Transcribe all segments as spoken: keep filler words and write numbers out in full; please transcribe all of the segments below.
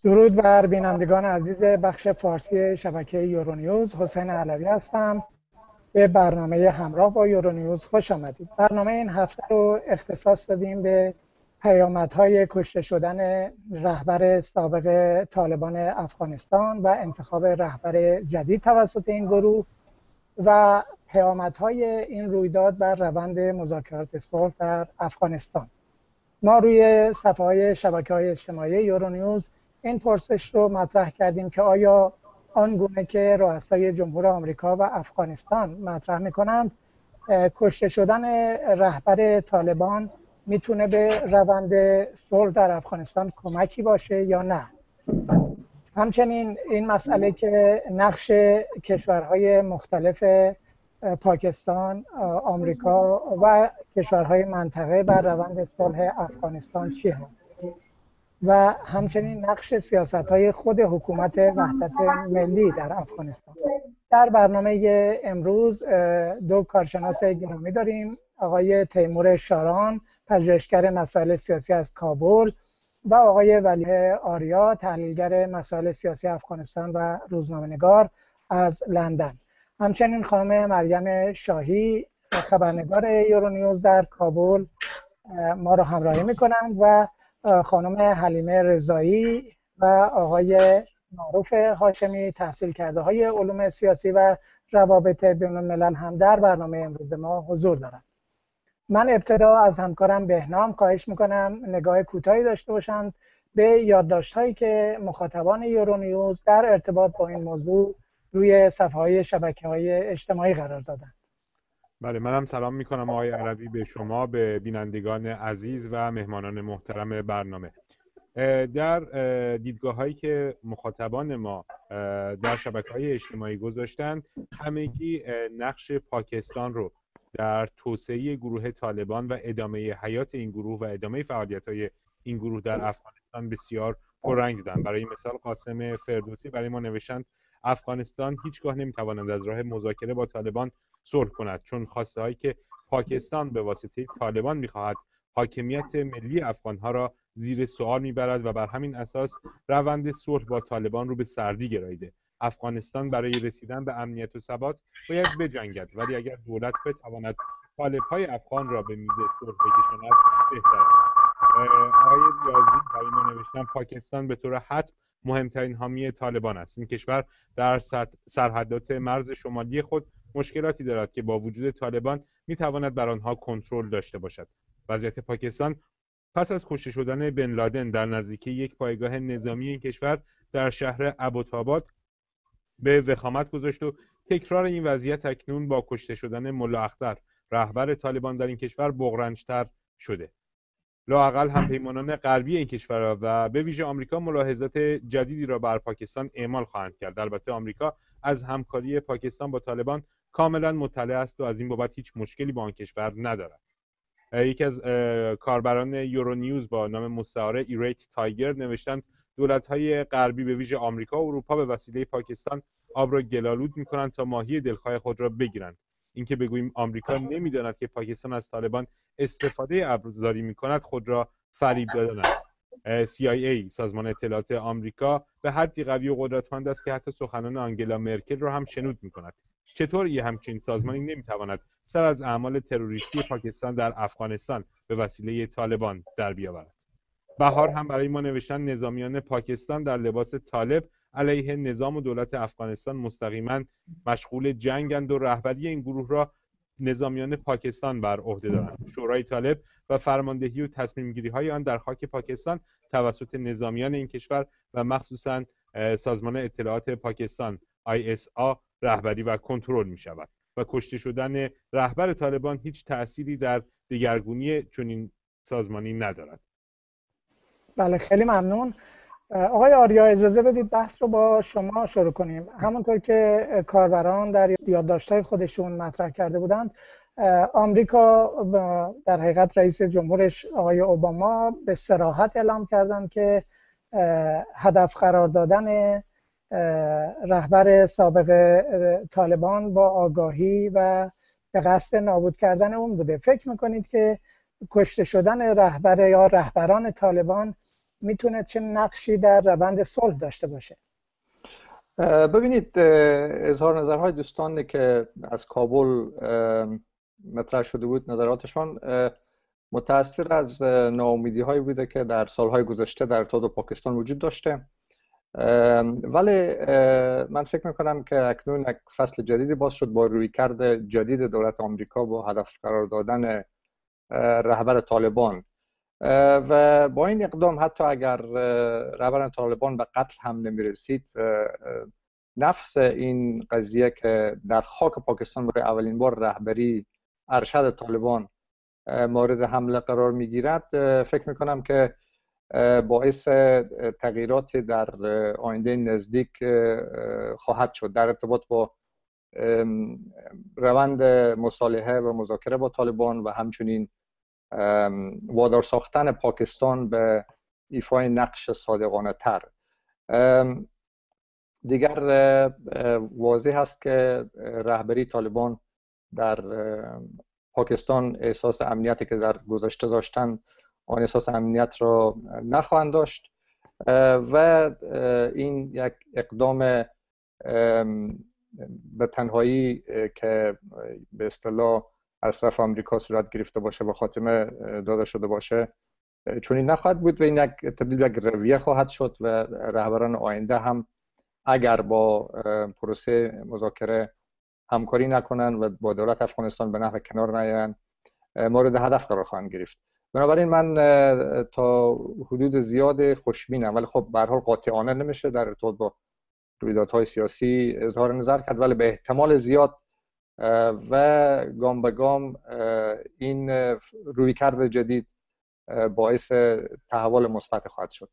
درود بر بینندگان عزیز بخش فارسی شبکه یورونیوز. حسین علوی هستم. به برنامه همراه با یورونیوز خوش آمدید. برنامه این هفته رو اختصاص دادیم به پیامدهای کشته شدن رهبر سابق طالبان افغانستان و انتخاب رهبر جدید توسط این گروه و پیامدهای این رویداد بر روند مذاکرات صلح در افغانستان. ما روی صفحه‌های شبکه‌های اجتماعی یورونیوز این پرسش رو مطرح کردیم که آیا آنگونه که رؤسای جمهور آمریکا و افغانستان مطرح می‌کنند کشته شدن رهبر طالبان میتونه به روند صلح در افغانستان کمکی باشه یا نه. همچنین این مسئله که نقش کشورهای مختلف پاکستان، آمریکا و کشورهای منطقه بر روند صلح افغانستان چیه و همچنین نقش سیاست‌های خود حکومت وحدت ملی در افغانستان. در برنامه امروز دو کارشناس گرامی داریم، آقای تیمور شاران، پژوهشگر مسائل سیاسی از کابل و آقای ولی آریا، تحلیلگر مسائل سیاسی افغانستان و روزنامه‌نگار از لندن. همچنین خانم مریم شاهی، خبرنگار یورونیوز در کابل، ما را همراهی می‌کنند و خانم حلیمه رضایی و آقای معروف هاشمی، تحصیل کرده های علوم سیاسی و روابط بین الملل هم در برنامه امروز ما حضور دارند. من ابتدا از همکارم بهنام خواهش میکنم نگاه کوتاهی داشته باشند به یادداشت‌هایی که مخاطبان یورونیوز در ارتباط با این موضوع روی صفحه‌های شبکه‌های اجتماعی قرار دادند. بله، منم سلام میکنم آقای عربی به شما، به بینندگان عزیز و مهمانان محترم برنامه. در دیدگاه هایی که مخاطبان ما در شبکه‌های اجتماعی گذاشتند، همگی نقش پاکستان رو در توسعه گروه طالبان و ادامه حیات این گروه و ادامه فعالیت‌های این گروه در افغانستان بسیار پررنگ دیدند. برای مثال قاسم فردوسی برای ما نوشتند افغانستان هیچگاه نمیتواند از راه مذاکره با طالبان صلح کند، چون خواسته هایی که پاکستان به واسطه طالبان میخواهد حاکمیت ملی افغانها را زیر سوال میبرد و بر همین اساس روند صلح با طالبان رو به سردی گراییده. افغانستان برای رسیدن به امنیت و ثبات باید بجنگد، ولی اگر دولت بتواند طالب‌های افغان را به میز صلح بکشاند بهتر است. آقای ریاضی برای ما نوشتن پاکستان به طور حتم مهمترین حامی طالبان است. این کشور در سرحدات مرز شمالی خود مشکلاتی دارد که با وجود طالبان میتواند بر آنها کنترل داشته باشد. وضعیت پاکستان پس از کشته شدن بن لادن در نزدیکی یک پایگاه نظامی این کشور در شهر ابوطاباد به وخامت گذاشت و تکرار این وضعیت اکنون با کشته شدن ملا اختر رهبر طالبان در این کشور بغرنج‌تر شده. لااقل همپیمانان غربی این کشورها و به ویژه آمریکا ملاحظات جدیدی را بر پاکستان اعمال خواهند کرد. البته آمریکا از همکاری پاکستان با طالبان کاملا مطلع است و از این بابت هیچ مشکلی با آن کشور ندارد. یکی از کاربران یورونیوز با نام مستعار ایریت تایگر نوشتند دولت‌های غربی به ویژه آمریکا و اروپا به وسیله پاکستان آب را گلالود می‌کنند تا ماهی دلخواه خود را بگیرند. اینکه بگوییم آمریکا نمی‌داند که پاکستان از طالبان استفاده ابزاری می‌کند خود را فریب دادن است. سی آی ای، سازمان اطلاعات آمریکا، به حدی قوی و قدرتمند است که حتی سخنان آنگلا مرکل را هم شنود می‌کند. چطور یه همچین سازمانی نمی‌تواند سر از اعمال تروریستی پاکستان در افغانستان به وسیله طالبان در بیاورد؟ بهار هم برای ما نوشتن نظامیان پاکستان در لباس طالب علیه نظام و دولت افغانستان مستقیما مشغول جنگند و رهبری این گروه را نظامیان پاکستان بر عهده دارند. شورای طالب و فرماندهی و تصمیم گیری های آن در خاک پاکستان توسط نظامیان این کشور و مخصوصا سازمان اطلاعات پاکستان آی اس آ رهبری و کنترل می شود و کشته شدن رهبر طالبان هیچ تأثیری در دگرگونی چنین سازمانی ندارد. بله، خیلی ممنون. آقای آریا اجازه بدید بحث رو با شما شروع کنیم. همونطور که کاربران در یادداشت‌های خودشون مطرح کرده بودند، آمریکا در حقیقت رئیس جمهورش آقای اوباما به صراحت اعلام کردند که هدف قرار دادن رهبر سابق طالبان با آگاهی و به قصد نابود کردن اون بوده. فکر میکنید که کشته شدن رهبر یا رهبران طالبان میتونه چه نقشی در روند صلح داشته باشه؟ ببینید، اظهار نظرهای دوستانی که از کابل مطرح شده بود، نظراتشان متأثر از ناامیدی هایی بوده که در سالهای گذشته در ارتباط با پاکستان وجود داشته. ولی من فکر میکنم که اکنون یک فصل جدیدی باز شد با رویکرد جدید دولت آمریکا با هدف قرار دادن رهبر طالبان، و با این اقدام حتی اگر رهبر طالبان به قتل هم نمیرسید، نفس این قضیه که در خاک پاکستان برای اولین بار رهبری ارشد طالبان مورد حمله قرار میگیرد، فکر میکنم که باعث تغییراتی در آینده نزدیک خواهد شد در ارتباط با روند مصالحه و مذاکره با طالبان و همچنین وادار ساختن پاکستان به ایفای نقش صادقانه تر. دیگر واضح است که رهبری طالبان در پاکستان احساس امنیتی که در گذشته داشتن آن احساس امنیت را نخواهند داشت و این یک اقدام به تنهایی که به اصطلاح از طرف آمریکا صورت گرفته باشه و خاتمه داده شده باشه چون این نخواهد بود و این یک تبدیل به یک رویه خواهد شد و رهبران آینده هم اگر با پروسه مذاکره همکاری نکنن و با دولت افغانستان به نحو کنار نیایند مورد هدف قرار خواهند گرفت. بنابراین من تا حدود زیاد خوشبینم، ولی خب به هر حال قاطعانه نمیشه در ارتباط با رویدادهای سیاسی اظهار نظر کرد، ولی به احتمال زیاد و گام به گام این رویکرد جدید باعث تحول مثبت خواهد شد.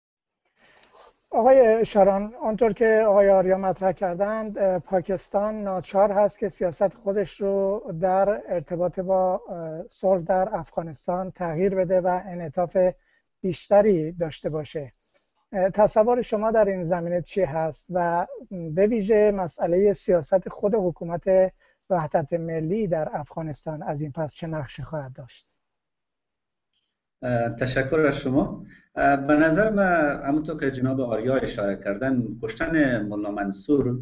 آقای شاران، آنطور که آقای آریا مطرح کردند، پاکستان ناچار هست که سیاست خودش رو در ارتباط با صلح در افغانستان تغییر بده و انعطاف بیشتری داشته باشه. تصور شما در این زمینه چی هست و به ویژه مسئله سیاست خود حکومت وحدت ملی در افغانستان از این پس چه نقشی خواهد داشت؟ تشکر از شما. به نظر من همونطور که جناب آریا اشاره کردن، کشتن ملا منصور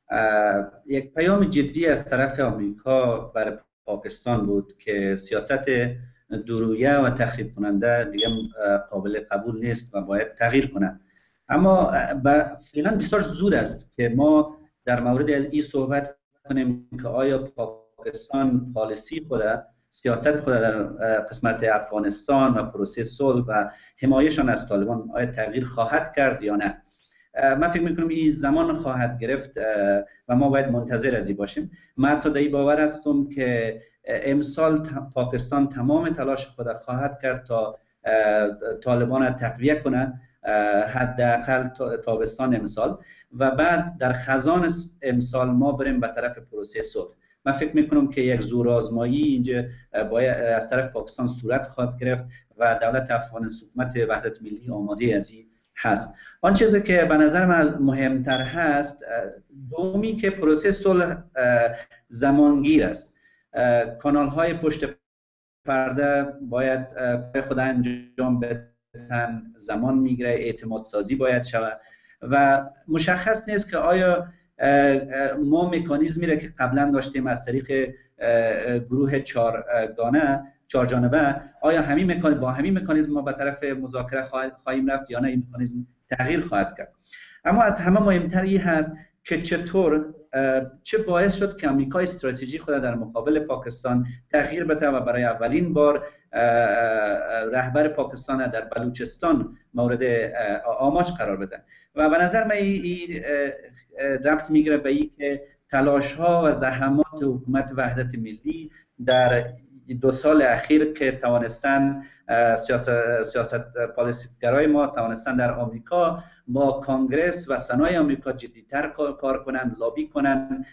یک پیام جدی از طرف آمریکا برای پاکستان بود که سیاست دورویه و تخریب کننده دیگه قابل قبول نیست و باید تغییر کنه. اما فعلا بسیار زود است که ما در مورد این صحبت کنیم که آیا پاکستان پالیسی خود، سیاست خود در قسمت افغانستان و پروسه صلح و حمایهشان از طالبان آیا تغییر خواهد کرد یا نه. من فکر میکنم این زمان خواهد گرفت و ما باید منتظر از این باشیم. من تا این باور هستم که امسال پاکستان تمام تلاش خود خواهد کرد تا طالبان تقویه کنه، حداقل تابستان امسال، و بعد در خزان امسال ما بریم به طرف پروسه صلح. من فکر میکنم که یک زورآزمایی اینجا باید از طرف پاکستان صورت خواهد گرفت و دولت افغانستان، حکومت وحدت ملی آماده از این هست. آن چیزی که به نظر من مهمتر هست، دومی که پروسه صلح زمانگیر است. کانال های پشت پرده باید خود انجام بدن، زمان میگیره، اعتماد سازی باید شود و مشخص نیست که آیا ما مکانیزمی را که قبلا داشتیم از طریق گروه چهارگانه چهار جانبه، آیا همین مکانیزم با همین مکانیزم ما به طرف مذاکره خواهیم رفت یا نه این مکانیزم تغییر خواهد کرد. اما از همه مهمتر این هست که چطور چه باعث شد که آمریکا استراتژی خود در مقابل پاکستان تغییر بده و برای اولین بار رهبر پاکستان در بلوچستان مورد آماج قرار بده. و به نظر من این ربط میگیره به این که تلاش ها و زحمات حکومت وحدت ملی در دو سال اخیر که توانستن سیاست سیاست پالیسیگرای ما توانستن در آمریکا با کانگرس و سنای آمریکا جدیتر کار کنن، لابی کنن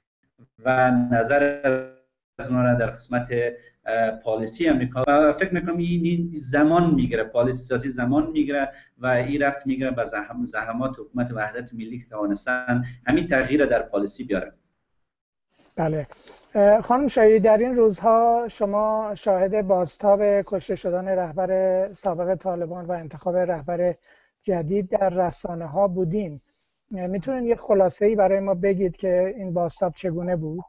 و نظر از اونها در قسمت پالیسی آمریکا. و فکر میکنم این زمان میگیره، پالیسی سازی زمان میگیره و این ربط میگیره به زحمات حکومت وحدت ملی که توانستن همین تغییر در پالیسی بیاره. بله. خانم شایی، در این روزها شما شاهد بازتاب کشته شدن رهبر سابق طالبان و انتخاب رهبر جدید در رسانه ها بودین. میتونین یه خلاصه ای برای ما بگید که این بازتاب چگونه بود؟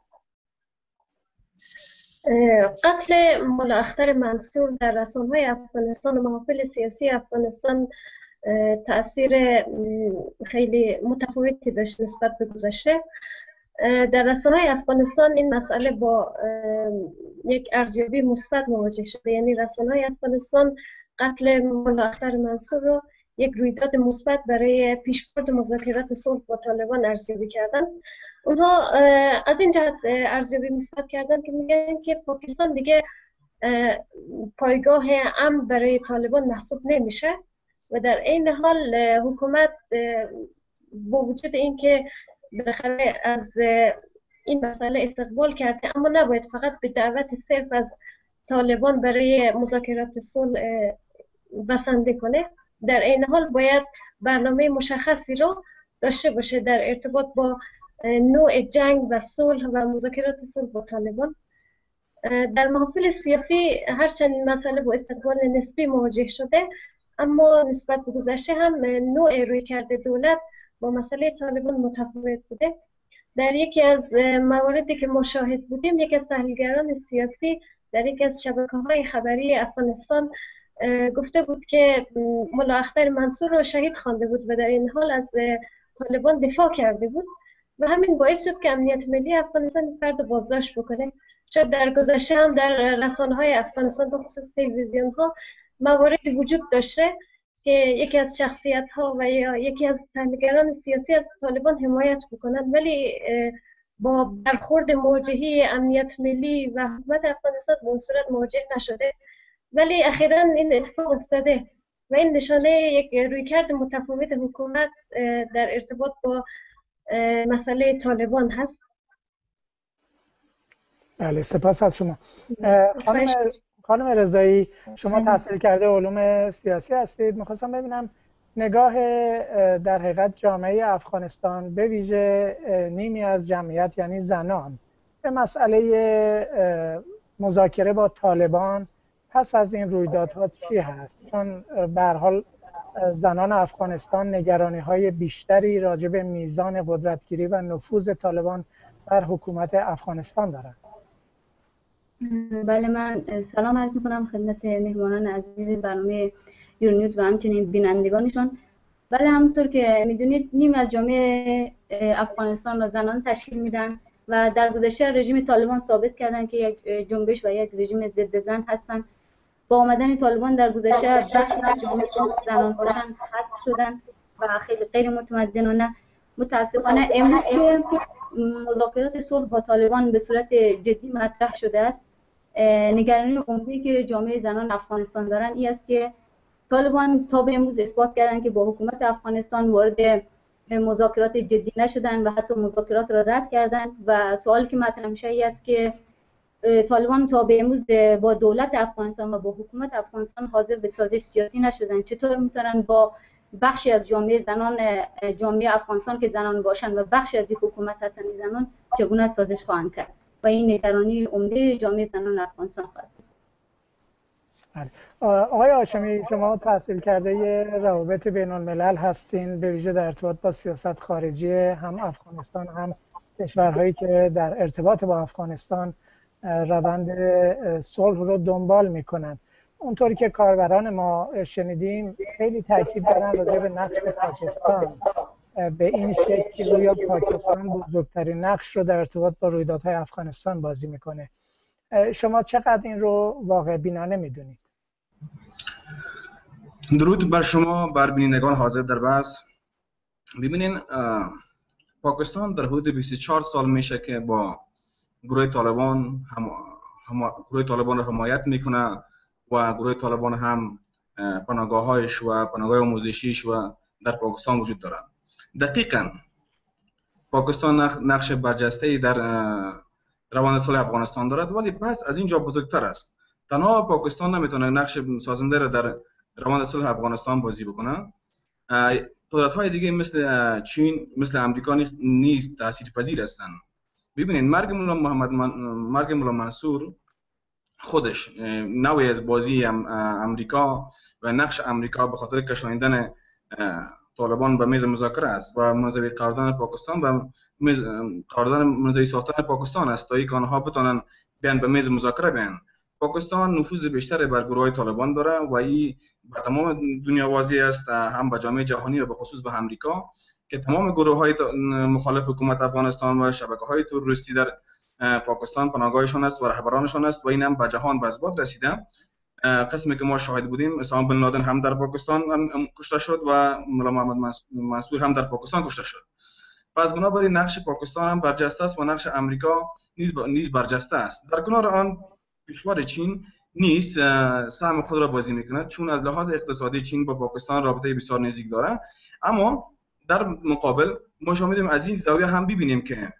قتل ملا اختر منصور در رسانه‌های افغانستان و محافل سیاسی افغانستان تأثیر خیلی متفاوتی داشت نسبت به گذشته. در رسانه‌های افغانستان این مسئله با یک ارزیابی مثبت مواجه شده، یعنی رسانه‌های افغانستان قتل ملا اختر منصور رو یک رویداد مثبت برای پیشبرد مذاکرات صلح با طالبان ارزیابی کردن. اونها از این جهت ارزیابی مثبت کردن که میگن که پاکستان دیگه پایگاه امن برای طالبان محسوب نمیشه و در این حال حکومت با وجود اینکه بالاخره از این مسئله استقبال کرده، اما نباید فقط به دعوت صرف از طالبان برای مذاکرات صلح بسنده کنه. در این حال باید برنامه مشخصی رو داشته باشه در ارتباط با نوع جنگ و صلح و مذاکرات صلح با طالبان. در محافل سیاسی هرچند این مسئله با استقبال نسبی مواجه شده، اما نسبت به گذشته هم نوع رویکرد دولت با مسئله طالبان متفاوت بوده. در یکی از مواردی که مشاهد بودیم، یکی از تحلیلگران سیاسی در یکی از شبکه‌های خبری افغانستان گفته بود که ملا اختر منصور رو شهید خوانده بود و در این حال از طالبان دفاع کرده بود و همین باعث شد که امنیت ملی افغانستان فرد بازداشت بکنه. شاید در گذشته هم در رسانه‌های افغانستان به خصوص تلویزیون‌ها مواردی وجود داشته که یکی از شخصیت‌ها و یا یکی از تحلیلگران سیاسی از طالبان حمایت بکنند، ولی با برخورد مواجهی امنیت ملی و حکومت افغانستان به اون صورت مواجه نشده، ولی اخیراً این اتفاق افتاده و این نشانه یک رویکرد متفاوت حکومت در ارتباط با مسئله طالبان هست. بله، سپاس از شما. خانم خانم رضایی، شما تحصیل کرده علوم سیاسی هستید. میخواستم ببینم نگاه در حقیقت جامعه افغانستان به ویژه نیمی از جمعیت یعنی زنان به مسئله مذاکره با طالبان پس از این رویدادها چی هست؟ چون به هر حال زنان افغانستان نگرانی‌های بیشتری راجع به میزان قدرتگیری و نفوذ طالبان بر حکومت افغانستان دارند. بله، من سلام عرض می‌کنم خدمت مهمانان عزیز برنامه یورونیوز و همچنین بینندگانشان. بله، همونطور که میدونید نیم از جامعه افغانستان را زنان تشکیل میدن و در گذشته رژیم طالبان ثابت کردن که یک جنبش و یک رژیم ضد زن هستند. با آمدن طالبان در گذشته بخشی از جامعه زنان باشن حذف شدن و خیلی غیر متمدنانه. متاسفانه امروز که مذاکرات صلح با طالبان به صورت جدی مطرح شده است، نگرانی عمومی که جامعه زنان افغانستان دارن این است که طالبان تا به امروز اثبات کردن که با حکومت افغانستان وارد مذاکرات جدی نشدن و حتی مذاکرات را رد کردن و سوالی که مطرح میشه این است که طالبان تا به امروز با دولت افغانستان و با حکومت افغانستان حاضر به سازش سیاسی نشدن. چطور میتونن با بخشی از جامعه زنان جامعه افغانستان که زنان باشند و بخشی از حکومت هستند زنان چگونه سازش خواهند کرد و این نگرانی عمده جامعه زنان افغانستان خواهد بود. آقای هاشمی، شما تحصیل کرده روابط بین الملل هستین، به ویژه در ارتباط با سیاست خارجی هم افغانستان هم کشورهایی که در ارتباط با افغانستان روند صلح رو دنبال میکنن. اونطوری که کاربران ما شنیدیم خیلی تاکید دارن راجع به نقش پاکستان، به این شکل که روی پاکستان بزرگترین نقش رو در ارتباط با رویدادهای افغانستان بازی میکنه. شما چقدر این رو واقع بینانه میدونید؟ درود بر شما، بر بینندگان حاضر در بحث. ببینین، پاکستان در حدود بیست و چهار سال میشه که با گروه طالبان هم, هم گروه طالبان را حمایت میکنه و گروه طالبان هم پناهگاه‌هایش و پناهگاه آموزشیش و در پاکستان وجود دارند. دقیقاً پاکستان نقش برجسته‌ای در روند صلح افغانستان دارد، ولی بحث از اینجا بزرگتر است. تنها پاکستان نمیتونه نقش سازنده را در روند صلح افغانستان بازی بکنه. قدرت‌های دیگه مثل چین، مثل آمریکا نیست تاثیرپذیر هستند. ببینید مرگ مولا محمد من... مرگ مولا منصور خودش نوعی از بازی امریکا و نقش امریکا به خاطر کشاندن طالبان به میز مذاکره است و منزوی قرارداد پاکستان و قرارداد منزوی ساختن پاکستان است تا اینکه آنها بتوانند بیان به میز مذاکره بیان. پاکستان نفوذ بیشتری بر گروه طالبان داره و این به تمام دنیا واضح است، هم به جامعه جهانی و به خصوص به امریکا، که تمام گروه های مخالف حکومت افغانستان و شبکه های تروریستی در پاکستان پناهگاهشان است و رهبرانشان است و این هم به جهان به اثبات رسیده. قسمی که ما شاهد بودیم، اسامه بن لادن هم در پاکستان کشته شد و مولا محمد منصور هم در پاکستان کشته شد. پس بنابراین نقش پاکستان هم برجسته است و نقش امریکا نیز نیز برجسته است. در کنار آن کشور چین نیست سهم خود را بازی میکند، چون از لحاظ اقتصادی چین با پاکستان رابطه بسیار نزدیک دارد. اما در مقابل ما شاهدیم از این زاویه هم ببینیم که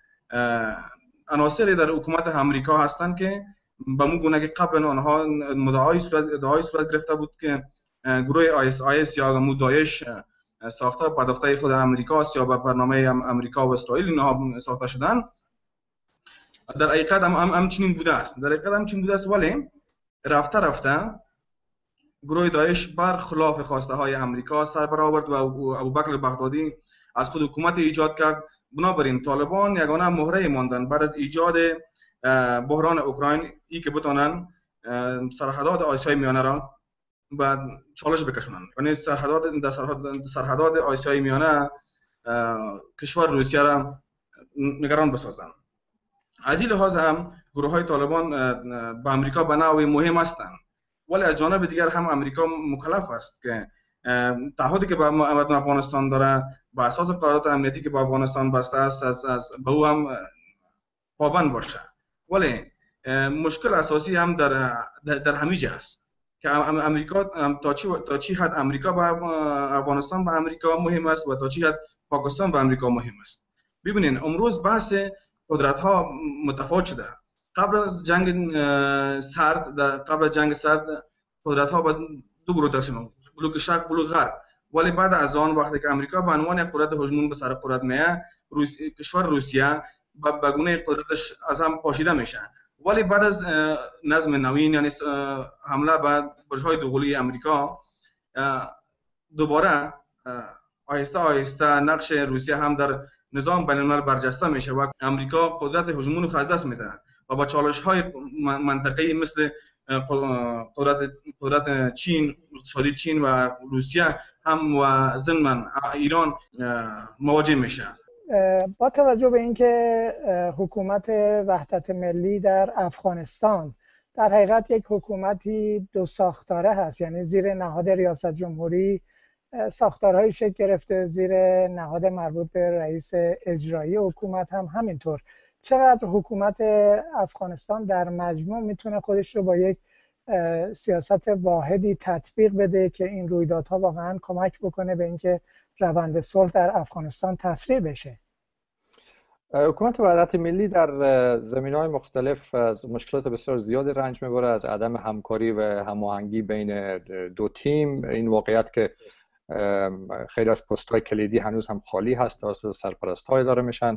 عناصری در حکومت امریکا هستند که به مو گونه که قبلا آنها مدعای صورت ادعای صورت گرفته بود که گروه آی اس آی اس یا مو داعش ساخته پرداخته خود امریکا است یا به برنامه امریکا و اسرائیل اینها ساخته شدن. در حقیقت هم همچنین بوده است در حقیقت همچنین بوده است ولی رفته رفته گروه داعش بر خلاف خواسته های امریکا سر برآورد و ابوبکر بغدادی از خود حکومت ایجاد کرد. بنابراین طالبان یگانه مهره ماندن بعد از ایجاد بحران اوکراین ای که بتونن سرحدات آسیای میانه را به چالش بکشونن، یعنی سرحدات در سرحدات آسیای میانه کشور روسیه را نگران بسازن. از این لحاظ هم گروه های طالبان به امریکا به نوعی مهم هستند، ولی از جانب دیگر هم امریکا مکلف است که تعهدی که با افغانستان داره با اساس قرارداد امنیتی که با افغانستان بسته است از, از به او هم پابند باشه. ولی مشکل اساسی هم در در, در همینجا است که امریکا تا چی تا چی حد امریکا با افغانستان به امریکا مهم است و تا چی حد پاکستان به امریکا مهم است. ببینید امروز بحث قدرت ها متفاوت شده. قبل از جنگ سرد قبل از جنگ سرد قدرت ها به دو گروه تقسیم شدند، بلوک شرق بلوک غرب. ولی بعد از آن وقتی که امریکا به عنوان یک قدرت هژمون به سر قدرت میاد، روسیه کشور روسیه به گونه قدرتش از هم پاشیده میشه. ولی بعد از نظم نوین یعنی حمله به برج‌های دوقلوی امریکا دوباره آهسته آهسته نقش روسیه هم در نظام بین الملل برجسته میشه و امریکا قدرت هژمون رو از دست میده و با چالش‌های منطقه‌ای مثل قدرت قدرت چین، اقتصادی چین و روسیه هم و ضمن ایران مواجه میشه. با توجه به اینکه حکومت وحدت ملی در افغانستان در حقیقت یک حکومتی دو ساختاره هست، یعنی زیر نهاد ریاست جمهوری ساختارهای شکل گرفته، زیر نهاد مربوط به رئیس اجرایی حکومت هم همینطور، چقدر حکومت افغانستان در مجموع میتونه خودش رو با یک سیاست واحدی تطبیق بده که این رویدادها واقعا کمک بکنه به اینکه روند صلح در افغانستان تسریع بشه؟ حکومت وحدت ملی در زمینه‌های مختلف از مشکلات بسیار زیادی رنج میبره، از عدم همکاری و هماهنگی بین دو تیم، این واقعیت که خیلی از پست‌های کلیدی هنوز هم خالی هست توسط سرپرست‌های داره میشن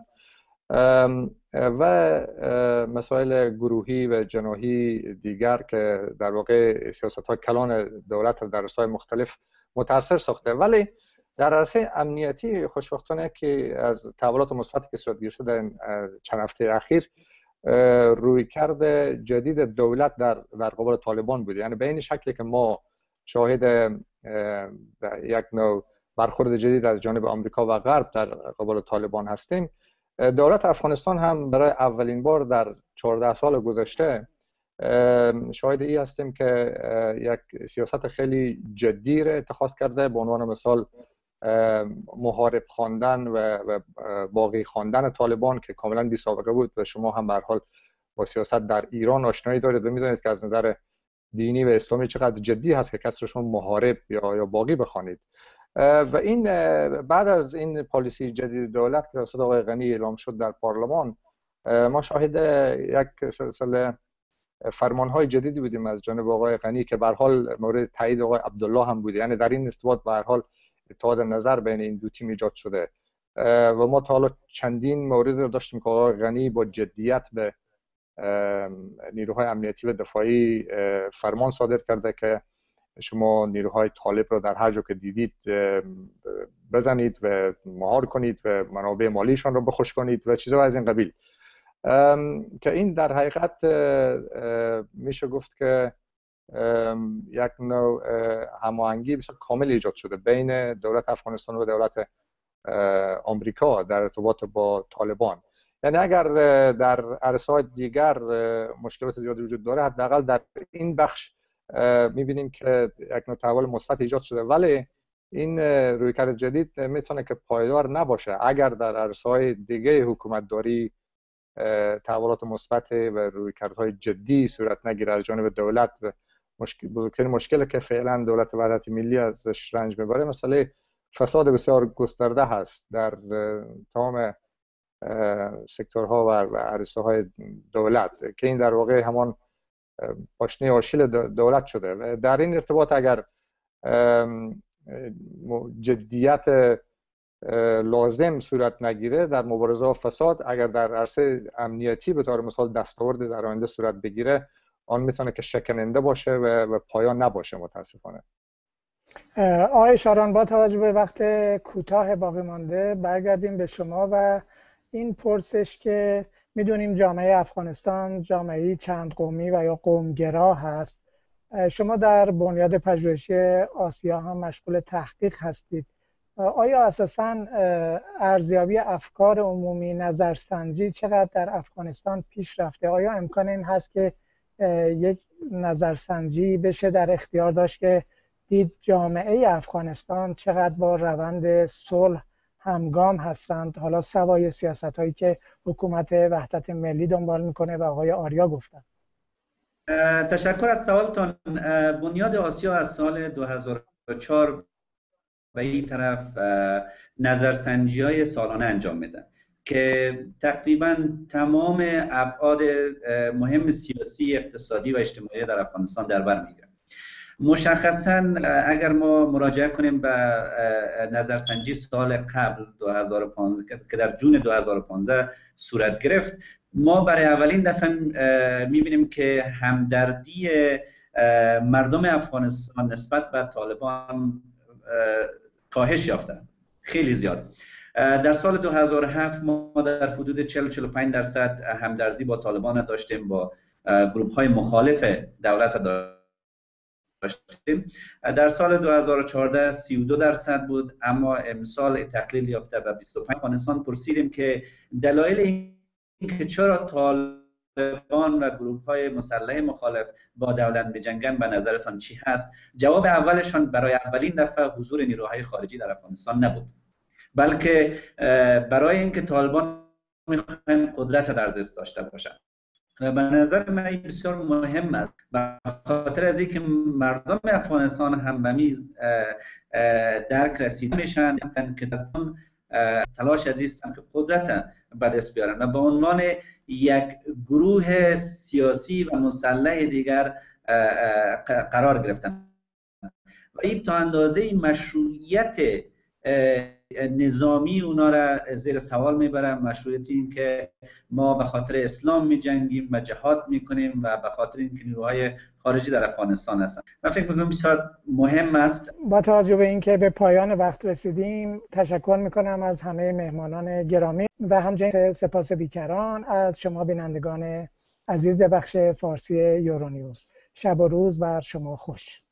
و مسائل گروهی و جناحی دیگر که در واقع سیاست‌های کلان دولت در رسای مختلف متاثر ساخته. ولی در عرصه امنیتی خوشبختانه که از تحولات مثبتی که صورت گرفته در چند هفته اخیر رویکرد جدید دولت در در قبال طالبان بود، یعنی به این شکلی که ما شاهد یک نوع برخورد جدید از جانب آمریکا و غرب در قبال طالبان هستیم، دولت افغانستان هم برای اولین بار در چهارده سال گذشته شاهد ای هستیم که یک سیاست خیلی جدی را اتخاذ کرده، به عنوان مثال محارب خواندن و باقی خواندن طالبان که کاملا بی سابقه بود و شما هم به هر حال با سیاست در ایران آشنایی دارید و میدونید که از نظر دینی و اسلامی چقدر جدی هست که کسی رو شما محارب یا یا باقی بخوانید. و این بعد از این پالیسی جدید دولت که توسط آقای غنی اعلام شد در پارلمان، ما شاهد یک سلسله فرمان‌های جدیدی بودیم از جانب آقای غنی که به هر حال مورد تایید آقای عبدالله هم بود. یعنی در این ارتباط به هر حال اتحاد نظر بین این دو تیم ایجاد شده و ما تا حالا چندین مورد رو داشتیم که آقای غنی با جدیت به نیروهای امنیتی و دفاعی فرمان صادر کرده که شما نیروهای طالب رو در هر جا که دیدید بزنید و مهار کنید و منابع مالیشان رو بخوش کنید و چیزا از این قبیل، که این در حقیقت میشه گفت که یک نوع هماهنگی بسیار کامل ایجاد شده بین دولت افغانستان و دولت آمریکا در ارتباط با طالبان. یعنی اگر در عرصه‌های دیگر مشکلات زیادی وجود داره، حداقل در این بخش می‌بینیم که یک نوع تحول مثبت ایجاد شده، ولی این رویکرد جدید میتونه که پایدار نباشه اگر در عرصه‌های دیگه حکومتداری تحولات مثبت و رویکردهای جدی صورت نگیره از جانب دولت. و مشکل بزرگترین مشکلی که فعلا دولت وحدت ملی ازش رنج میبره مسئله فساد بسیار گسترده هست در تمام سکتورها و عرصه‌های دولت، که این در واقع همان پاشنه آشیل دولت شده. و در این ارتباط اگر جدیت لازم صورت نگیره در مبارزه با فساد، اگر در عرصه امنیتی به طور مثال دستاورد در آینده صورت بگیره، آن میتونه که شکننده باشه و, و پایان نباشه متاسفانه. آقای شاران، با توجه به وقت کوتاه باقی مانده برگردیم به شما و این پرسش که میدونیم جامعه افغانستان جامعه چند قومی و یا قومگرا هست. شما در بنیاد پژوهشی آسیا هم مشغول تحقیق هستید. آیا اساساً ارزیابی افکار عمومی، نظرسنجی چقدر در افغانستان پیش رفته؟ آیا امکان این هست که یک نظرسنجی بشه در اختیار داشت که دید جامعه افغانستان چقدر با روند صلح همگام هستند، حالا سوای سیاست هایی که حکومت وحدت ملی دنبال میکنه و آقای آریا گفتن؟ تشکر از سوالتان. بنیاد آسیا از سال دو هزار و چهار به این طرف نظرسنجی های سالانه انجام میدن که تقریبا تمام ابعاد مهم سیاسی، اقتصادی و اجتماعی در افغانستان در بر میگیرن. مشخصا اگر ما مراجعه کنیم به نظرسنجی سال قبل دو هزار و پانزده که در جون دو هزار و پانزده صورت گرفت، ما برای اولین دفعه میبینیم که همدردی مردم افغانستان نسبت به طالبان کاهش یافته، خیلی زیاد. در سال دو هزار و هفت ما در حدود چهل تا چهل و پنج درصد همدردی با طالبان داشتیم، با گروه های مخالف دولت داشتیم. در سال دو هزار و چهارده سی و دو درصد بود، اما امسال تقلیل یافته به بیست و پنج. افغانستان پرسیدیم که دلایل این که چرا طالبان و گروه های مسلح مخالف با دولت بجنگن به نظرتان چی هست؟ جواب اولشان برای اولین دفعه حضور نیروهای خارجی در افغانستان نبود، بلکه برای اینکه طالبان میخواهند قدرت در دست داشته باشند. و به نظر من این بسیار مهم است، به خاطر از اینکه مردم افغانستان هم به میز درک رسیده میشن که تلاش از هستن که قدرت به دست بیارن و به عنوان یک گروه سیاسی و مسلح دیگر قرار گرفتن و این تا اندازه مشروعیت نظامی اونا را زیر سوال میبرم، مشروعیت این که ما به خاطر اسلام میجنگیم و جهاد میکنیم و به خاطر اینکه نیروهای خارجی در افغانستان هستن. من فکر میکنم بسیار مهم است. با توجه به اینکه به پایان وقت رسیدیم، تشکر میکنم از همه مهمانان گرامی و همچنین سپاس بیکران از شما بینندگان عزیز بخش فارسی یورونیوز. شب و روز بر شما خوش.